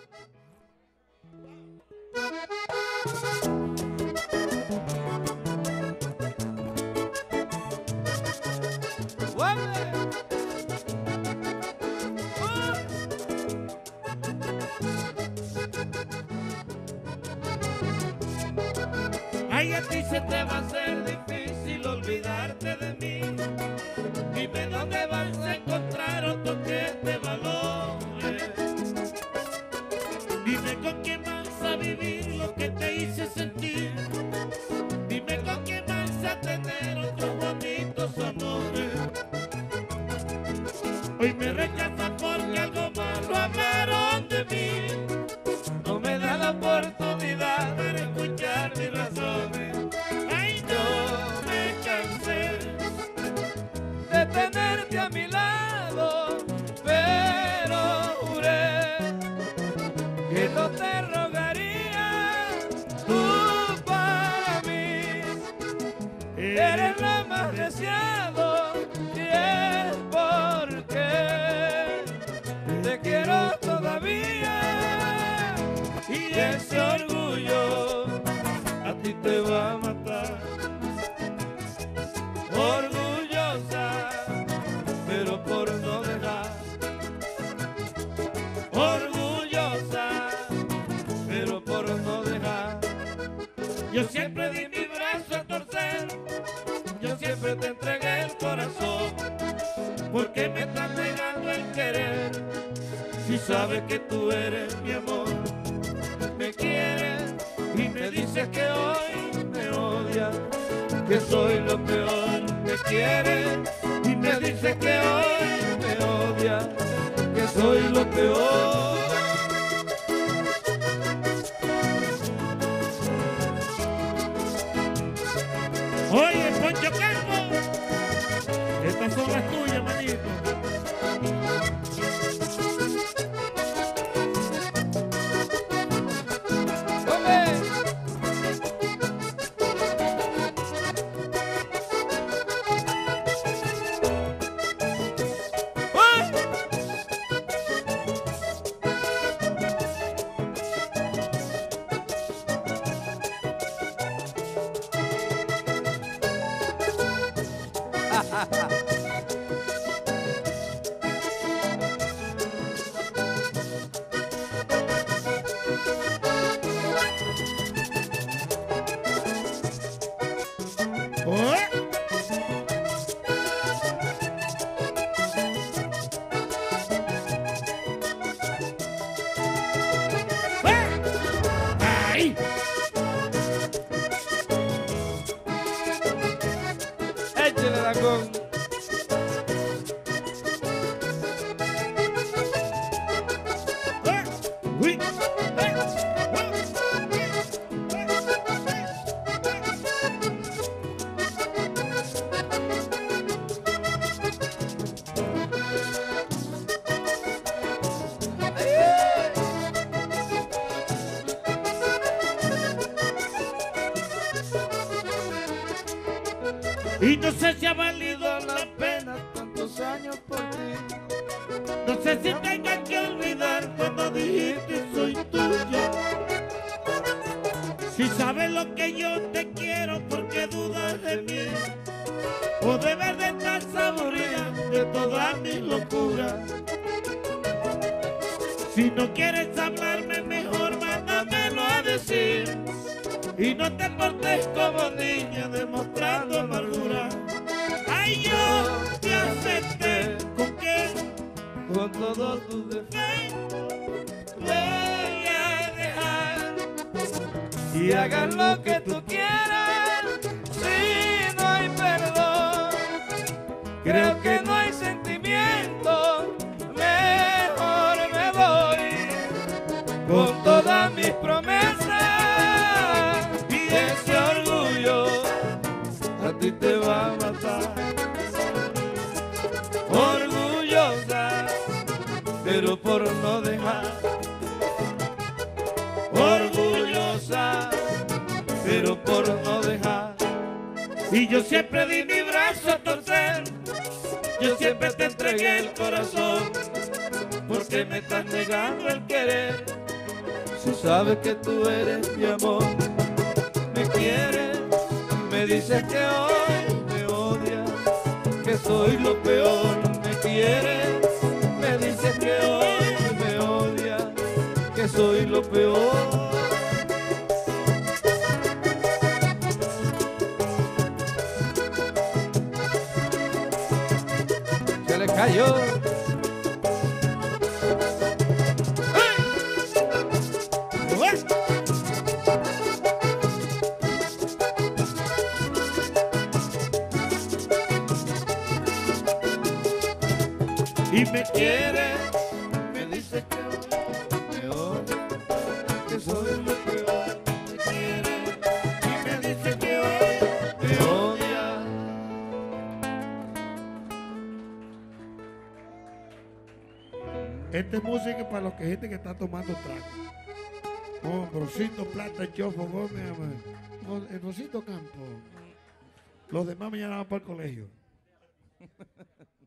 Ay, a ti se te va a hacer difícil olvidarte de mí. Dime dónde vas a encontrar otro que te valore. Dime con quién vas a vivir lo que te hice sentir. Dime con quién vas a tener otros bonitos amores. Hoy me rechazas porque algo malo hablaron de mí. No me da la oportunidad de escuchar mis razones. Ay, yo me cansé de tenerte a mi lado, pero juré que no te rogaría. Tú para mí eres la más deseada, y es porque te quiero todavía. Y ese orgullo a ti te va a matar. Orgullosa, pero por no dejar. Orgullosa, pero por no dejar. Yo siempre di mi brazo a torcer. Yo siempre te entregué el corazón. ¿Por qué me estás negando el querer? Si sabes que tú eres mi amor. Me quieres y me dices que hoy me odias, que soy lo peor. Me quieres y me dices que hoy me odias, que soy lo peor. Oye, Poncho Calvo, estas son las tuyas, manito. Échale la con. Y no sé si ha valido la pena tantos años por ti. No sé si tenga que olvidar cuando dijiste soy tuya. Si sabes lo que yo te quiero, ¿por qué dudas de mí? O debes de estar saboreando de toda mi locura. Si no quieres hablarme, mejor mándamelo a decir. Y no te portes como niña demostrando amargura. Ay, yo te acepté. ¿Con qué? Con todos tus defectos. Voy a dejar y hagas lo que tú quieras. Si no hay perdón, creo que no hay sentimiento. Mejor me voy con todas mis promesas. Ese orgullo a ti te va a matar. Orgullosa, pero por no dejar. Orgullosa, pero por no dejar. Y yo siempre di mi brazo a torcer. Yo siempre te entregué el corazón. ¿Por qué me estás negando el querer? Si sabes que tú eres mi amor, me quieres, me dices que hoy me odias, que soy lo peor. Me quieres, me dices que hoy me odias, que soy lo peor. Se le cayó. Y me quiere, me dice que me odia, que soy lo peor. Me quiere y me dice que hoy me odia. Esta es música para los que gente que está tomando trago. Oh, Rosito Plata, Chofo Gómez, el Rosito Campo. Los demás mañana van para el colegio.